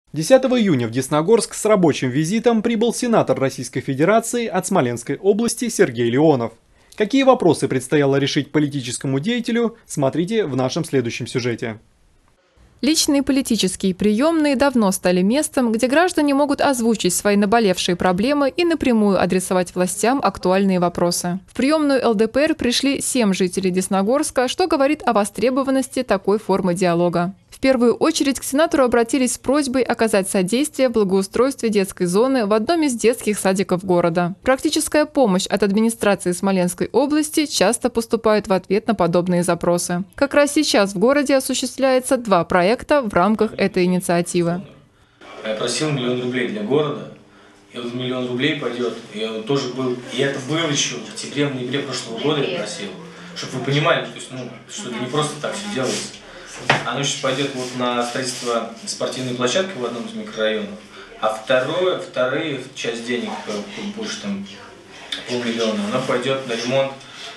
10 июня в Десногорск с рабочим визитом прибыл сенатор Российской Федерации от Смоленской области Сергей Леонов. Какие вопросы предстояло решить политическому деятелю, смотрите в нашем следующем сюжете. Личные политические приемные давно стали местом, где граждане могут озвучить свои наболевшие проблемы и напрямую адресовать властям актуальные вопросы. В приемную ЛДПР пришли 7 жителей Десногорска, что говорит о востребованности такой формы диалога. В первую очередь к сенатору обратились с просьбой оказать содействие в благоустройстве детской зоны в одном из детских садиков города. Практическая помощь от администрации Смоленской области часто поступает в ответ на подобные запросы. Как раз сейчас в городе осуществляется 2 проекта в рамках этой инициативы. Я просил $1 000 000 для города, и вот $1 000 000 пойдет. Я тоже был, и это было еще в октябре-ноябре прошлого года я просил, чтобы вы понимали, то есть, что это не просто так все делается. Оно сейчас пойдет вот на строительство спортивной площадки в одном из микрорайонов, а вторая часть денег, больше там $500 000, она пойдет на ремонт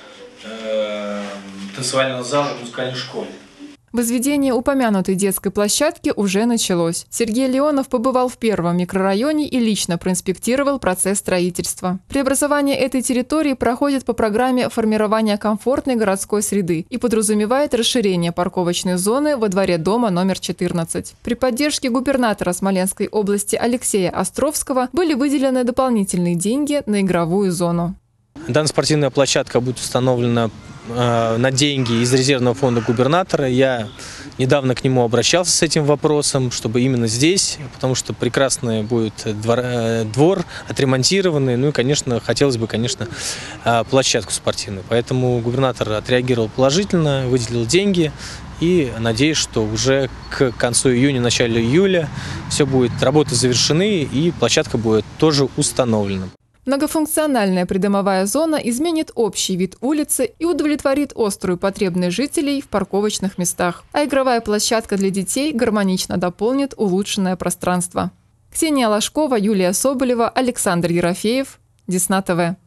танцевального зала в музыкальной школе. Возведение упомянутой детской площадки уже началось. Сергей Леонов побывал в первом микрорайоне и лично проинспектировал процесс строительства. Преобразование этой территории проходит по программе формирования комфортной городской среды и подразумевает расширение парковочной зоны во дворе дома номер 14. При поддержке губернатора Смоленской области Алексея Островского были выделены дополнительные деньги на игровую зону. Данная спортивная площадка будет установлена на деньги из резервного фонда губернатора. Я недавно к нему обращался с этим вопросом, чтобы именно здесь, потому что прекрасный будет двор отремонтированный, ну и, конечно, хотелось бы, площадку спортивную. Поэтому губернатор отреагировал положительно, выделил деньги и надеюсь, что уже к концу июня, началу июля все будет, работы завершены и площадка будет тоже установлена. Многофункциональная придомовая зона изменит общий вид улицы и удовлетворит острую потребность жителей в парковочных местах. А игровая площадка для детей гармонично дополнит улучшенное пространство. Ксения Ложкова, Юлия Соболева, Александр Ерофеев, Десна ТВ.